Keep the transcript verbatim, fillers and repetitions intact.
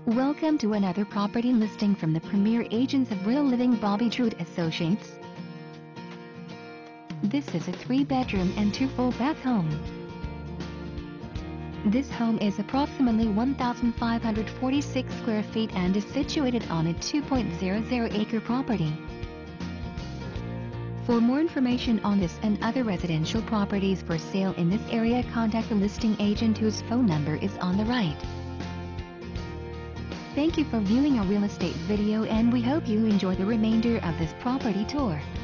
Welcome to another property listing from the premier agents of Real Living Bobby Drude Associates. This is a three-bedroom and two full bath home. This home is approximately one thousand five hundred forty-six square feet and is situated on a two point zero zero acre property. For more information on this and other residential properties for sale in this area, contact the listing agent whose phone number is on the right. Thank you for viewing our real estate video, and we hope you enjoy the remainder of this property tour.